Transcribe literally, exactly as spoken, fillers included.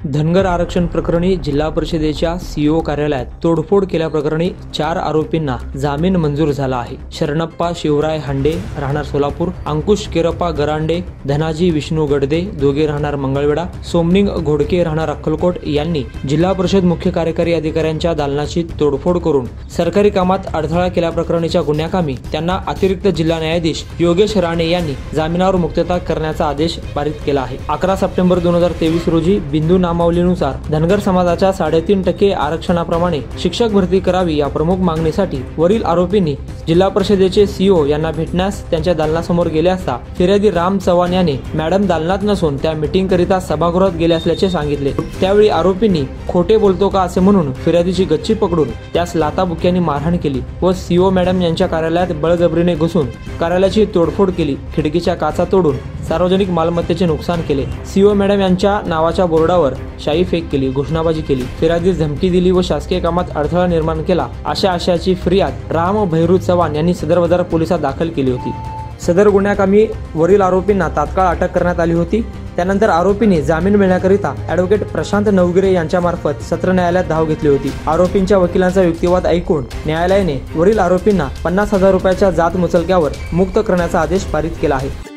धनगर आरक्षण प्रकरणी जिल्हा परिषदेच्या सीओ कार्यालयात तोडफोड केल्याप्रकरणी चार आरोपींना जामीन मंजूर झाला आहे। शरणप्पा शिवराय हांडे राहणार सोलापूर, अंकुश केरप्पा गरांडे, धनाजी विष्णू गडदे दोघे राहणार मंगळवेढा, सोमनिंग घोडके राहणार अक्कलकोट यांनी जिल्हा परिषद मुख्य कार्यकारी अधिकाऱ्यांच्या दालनाची तोडफोड करून सरकारी कामात अडथळा केल्याप्रकरणीच्या गुन्ह्याकामी त्यांना अतिरिक्त जिल्हा न्यायाधीश योगेश राणे यांनी जामिनावर मुक्तता करण्याचा आदेश पारित केला आहे। अकरा सप्टेंबर दोन हजार तेवीस रोजी बिंदू नामावलीनुसार धनगर समाजाच्या साडेतीन टक्के आरक्षणाप्रमाणे शिक्षक भरती करावी या प्रमुख मागणीसाठी वरील आरोपींनी जिल्हा परिषदेचे सीओ यांना भेटण्यास त्यांच्या दालनासमोर गेले असता फिर्यादी राम चव्हाण यांनी मॅडम दालनात नसून त्या मीटिंग करिता सभागृहात गेले असल्याचे सांगितले। त्यावेळी आरोपींनी खोटे बोलतो का असे म्हणून फिर्यादीची गच्ची पकडून त्यास लाताबुक्क्यांनी मारहाण केली व सीओ मॅडम यांच्या कार्यालयात बळजबरीने घुसून कार्यालयाची तोडफोड केली, खिडकीच्या काचा तोडून सार्वजनिक मालमत्तेचे नुकसान केले। सीओ मॅडम यांच्या नावाच्या बोर्डावर शाई फेक केली, घोषणाबाजी केली, फिर्यादीस धमकी दिली व शासकीय कामात अडथळा निर्माण केला अशा आशयाची फिर्याद राम भैरू चव्हाण यांनी सदर बाजार पोलिसात दाखल केली होती। सदर गुन्ह्याकामी वरील आरोपींना तात्काळ अटक करण्यात आली होती। त्यानंतर आरोपींनी जामीन मिळण्याकरिता ॲडव्होकेट प्रशांत नवगिरे यांच्यामार्फत सत्र न्यायालयात धाव घेतली होती। आरोपींच्या वकिलांचा युक्तिवाद ऐकून न्यायालयाने वरील आरोपींना पन्नास हजार रुपयाच्या जात मुचलक्यावर मुक्त करण्याचा आदेश पारित केला आहे।